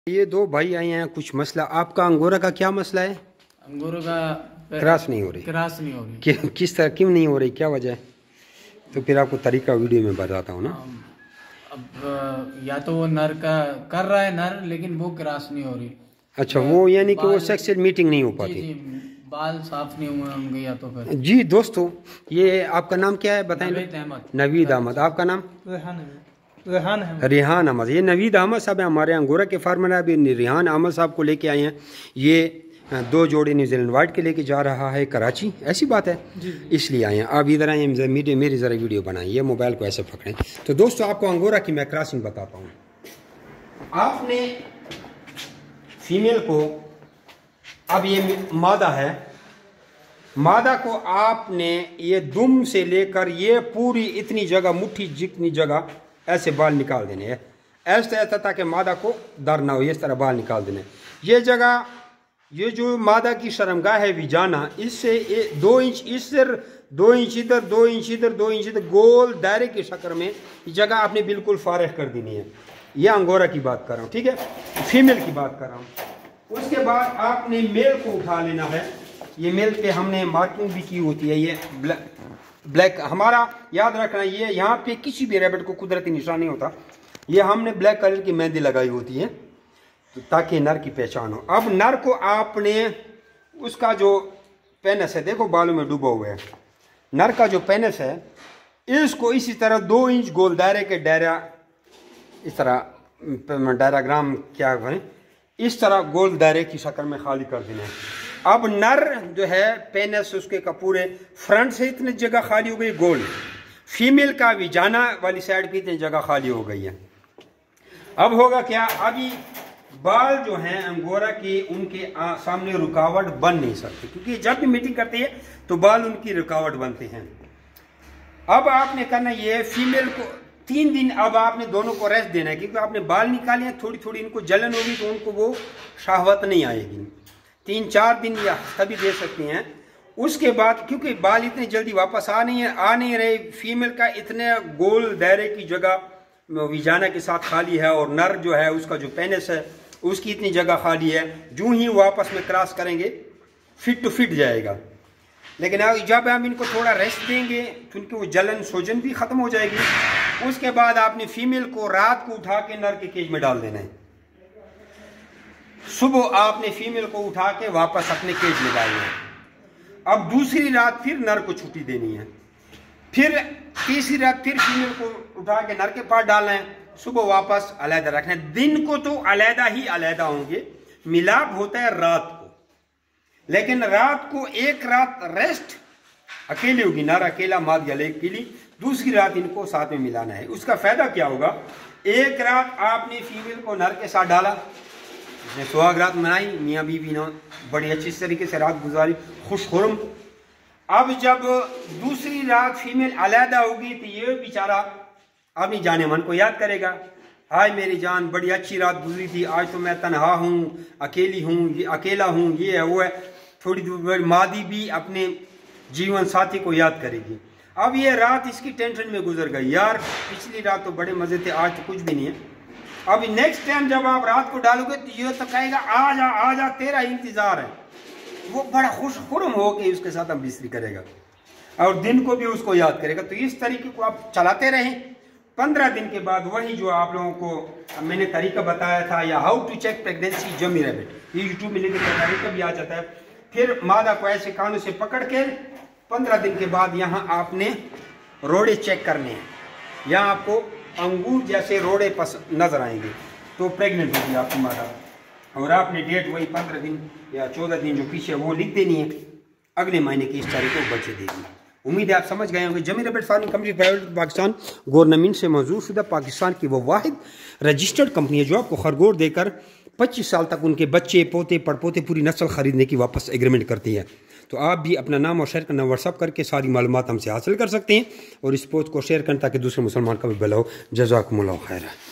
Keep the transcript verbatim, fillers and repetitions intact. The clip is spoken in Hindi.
ये दो भाई आए हैं, कुछ मसला। आपका अंगोरा का क्या मसला है? अंगूरों का क्रॉस नहीं हो रही। क्रॉस नहीं हो रही कि, किस तरह क्यों नहीं हो रही, क्या वजह है? तो फिर आपको तरीका वीडियो में बताता हूँ ना। अब या तो वो नर का कर रहा है नर, लेकिन वो क्रॉस नहीं हो रही। अच्छा, वो यानी कि वो सेक्सुअल मीटिंग नहीं हो पाती। जी, जी, बाल साफ नहीं हुए होंगे या तो फिर। जी दोस्तों, ये आपका नाम क्या है बताएं? नवीद अहमद। नवीद अहमद। आपका नाम? रेहान अहमद। रेहान अहमद। ये नवीद अहमद साहब है, हमारे अंगोरा के फार्मर है। अभी रेहान अहमद साहब को लेके आए हैं। ये दो जोड़े न्यूजीलैंड वाइट के लेके जा रहा है कराची, ऐसी बात है, इसलिए आए हैं। आप इधर आए, मीडिया मेरी ज़रा वीडियो बनाएं। ये मोबाइल को ऐसे पकड़ें। तो दोस्तों, आपको अंगोरा की मैं क्रॉसिंग बताता हूँ। आपने फीमेल को, अब ये मादा है, मादा को आपने ये दुम से लेकर ये पूरी इतनी जगह, मुट्ठी जितनी जगह ऐसे बाल निकाल देने हैं, ऐसे ऐसा ताकि मादा को दर्द ना हो। इस तरह बाल निकाल देने। ये जगह, ये जो मादा की शर्मगाह है विजाना, इससे ये दो इंच इधर, दो इंच इधर, दो इंच इधर, दो इंच इधर, गोल दायरे की शक्ल में ये जगह आपने बिल्कुल फारिग कर देनी है। ये अंगोरा की बात कर रहा हूँ, ठीक है, फीमेल की बात कर रहा हूँ। उसके बाद आपने मेल को उठा लेना है। ये मेल पे हमने मार्किंग भी की होती है। ये ब्लैक ब्लैक हमारा याद रखना, ये यहाँ पे किसी भी रैबिट को कुदरती निशान नहीं होता। ये हमने ब्लैक कलर की मेहंदी लगाई होती है, तो ताकि नर की पहचान हो। अब नर को आपने, उसका जो पेनस है, देखो बालों में डूबा हुआ है, नर का जो पेनस है, इसको इसी तरह दो इंच गोल दायरे के दायरा, इस तरह डायराग्राम क्या बने, इस तरह गोल दायरे की शक्ल में खाली कर देना है। अब नर जो है पेनस उसके का पूरे फ्रंट से इतनी जगह खाली हो गई गोल, फीमेल का विजाना वाली साइड पे इतनी जगह खाली हो गई है। अब होगा क्या, अभी बाल जो हैं अंगोरा की, उनके आ, सामने रुकावट बन नहीं सकती, क्योंकि जब भी मीटिंग करती है तो बाल उनकी रुकावट बनते हैं। अब आपने करना ये, फीमेल को तीन दिन अब आपने दोनों को रेस्ट देना है, क्योंकि आपने बाल निकाले हैं, थोड़ी थोड़ी इनको जलन होगी तो उनको वो शहवत नहीं आएगी। तीन चार दिन या तभी दे सकती हैं। उसके बाद क्योंकि बाल इतनी जल्दी वापस आ नहीं है आ नहीं रहे, फीमेल का इतने गोल दायरे की जगह विजाना के साथ खाली है, और नर जो है उसका जो पेनिस है उसकी इतनी जगह खाली है। जो ही वापस में क्रॉस करेंगे फिट टू फिट जाएगा। लेकिन जब हम इनको थोड़ा रेस्ट देंगे तो उनकी वो जलन सोजन भी ख़त्म हो जाएगी। उसके बाद आपने फीमेल को रात को उठा के नर के केज में डाल देना है। सुबह आपने फीमेल को उठा के वापस अपने केज में डालना है। अब दूसरी रात फिर नर को छुट्टी देनी है। फिर तीसरी रात फिर फीमेल को उठा के नर के पास डालना है। सुबह वापस अलहदा रखना है। दिन को तो अलहदा ही अलहदा होंगे, मिलाप होता है रात को, लेकिन रात को एक रात रेस्ट अकेली होगी, नर अकेला, माद अकेली, दूसरी रात इनको साथ में मिलाना है। उसका फायदा क्या होगा, एक रात आपने फीमेल को नर के साथ डाला, उसने सुहाग रात मनाई, मियाँ बीवी ने बड़ी अच्छी तरीके से रात गुजारी, खुश खुरम। अब जब दूसरी रात फीमेल अलहदा होगी तो ये बेचारा अपनी जाने मन को याद करेगा, हाय मेरी जान, बड़ी अच्छी रात गुजरी थी, आज तो मैं तनहा हूँ, अकेली हूँ, ये अकेला हूँ, ये है वो है। थोड़ी देर मादी भी अपने जीवन साथी को याद करेगी। अब ये रात इसकी टेंशन में गुजर गई, यार पिछली रात तो बड़े मजे थे, आज तो कुछ भी नहीं है। अब नेक्स्ट टाइम जब आप रात को डालोगे तो ये तो कहेगा आ जा आ जा, तेरा इंतजार है। वो बड़ा खुश खुरम हो के उसके साथ हम बिस्तरी करेगा, और दिन को भी उसको याद करेगा। तो इस तरीके को आप चलाते रहें। पंद्रह दिन के बाद वही जो आप लोगों को मैंने तरीका बताया था, या how to check pregnancy Jami rabbit, ये यूट्यूब में लिखे तरीका भी आ जाता है। फिर मादा को ऐसे कानों से पकड़ के पंद्रह दिन के बाद यहाँ आपने रोड़े चेक करने हैं। यहाँ आपको अंगूर जैसे रोड़े पस नजर आएंगे तो प्रेग्नेंट होगी आपकी मादा। और आपने डेट वही पंद्रह दिन या चौदह दिन जो पीछे वो लिख देनी है, अगले महीने की इस तारीख को बच्चे देगी। उम्मीद है आप समझ गए होंगे। Jami rabbit farming company private Pakistan government से मंजूर शुदा पाकिस्तान की वो वाहिद रजिस्टर्ड कंपनी है जो आपको खरगोर देकर पच्चीस साल तक उनके बच्चे, पोते, पड़पोते, पूरी नस्ल खरीदने की वापस एग्रीमेंट करती है। तो आप भी अपना नाम और शेयर करना व्हाट्सअप करके सारी मालूमात हमसे हासिल कर सकते हैं, और इस पोस्ट को शेयर करना ताकि दूसरे मुसलमान का भी भला हो। जज़ाकुमुल्लाह खैर।